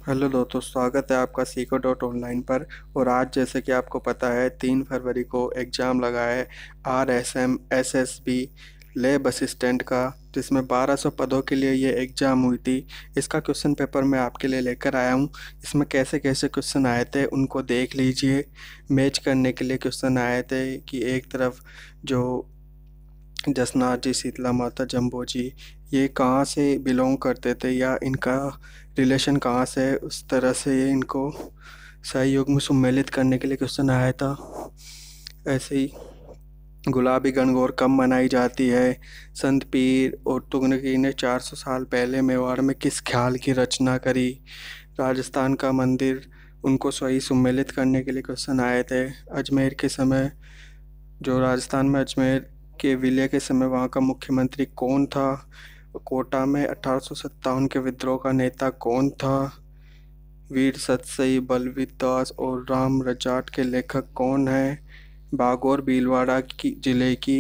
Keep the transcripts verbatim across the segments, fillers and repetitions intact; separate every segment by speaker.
Speaker 1: Hello दोस्तों, स्वागत है आपका सीको डॉट ऑनलाइन पर। और आज जैसे कि आपको पता है तीन फरवरी को एग्ज़ाम लगा है R S M S S B lab assistant का, जिसमें बारह सौ पदों के लिए ये एग्ज़ाम हुई थी। इसका क्वेश्चन पेपर मैं आपके लिए लेकर आया हूँ। इसमें कैसे कैसे क्वेश्चन आए थे उनको देख लीजिए। मैच करने के लिए क्वेश्चन आए थे कि एक तरफ जो जसनार जी, शीतला माता, जम्बो जी, ये कहाँ से बिलोंग करते थे या इनका रिलेशन कहाँ से है, उस तरह से ये इनको सही युग में सम्मिलित करने के लिए क्वेश्चन आया था। ऐसे ही गुलाबी गणगौर कब मनाई जाती है, संत पीर और तुगलकी ने चार सौ साल पहले मेवाड़ में किस ख्याल की रचना करी, राजस्थान का मंदिर, उनको सही सम्मिलित करने के लिए क्वेश्चन आए थे। अजमेर के समय, जो राजस्थान में अजमेर के विलय के समय वहाँ का मुख्यमंत्री कौन था, कोटा में अठारह सौ सत्तावन के विद्रोह का नेता कौन था, वीर सतसई, बलवीर दास और राम रजाट के लेखक कौन है, बागौर भीलवाड़ा की जिले की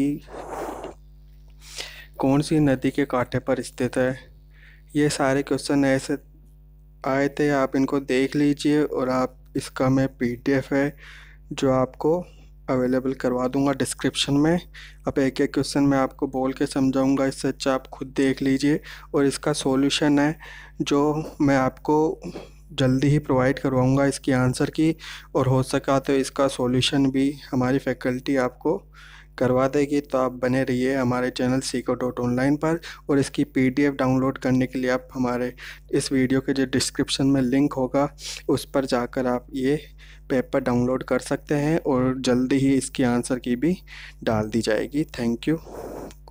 Speaker 1: कौन सी नदी के कांठे पर स्थित है। ये सारे क्वेश्चन ऐसे आए थे, आप इनको देख लीजिए। और आप इसका मैं पीडीएफ है जो आपको अवेलेबल करवा दूंगा डिस्क्रिप्शन में। अब एक एक क्वेश्चन मैं आपको बोल के समझाऊंगा, इससे अच्छा आप खुद देख लीजिए। और इसका सॉल्यूशन है जो मैं आपको जल्दी ही प्रोवाइड करवाऊंगा इसकी आंसर की। और हो सका तो इसका सॉल्यूशन भी हमारी फैकल्टी आपको करवा देगी। तो आप बने रहिए हमारे चैनल सीको डॉट ऑनलाइन पर। और इसकी पीडीएफ डाउनलोड करने के लिए आप हमारे इस वीडियो के जो डिस्क्रिप्शन में लिंक होगा उस पर जाकर आप ये पेपर डाउनलोड कर सकते हैं। और जल्दी ही इसकी आंसर की भी डाल दी जाएगी। Thank you.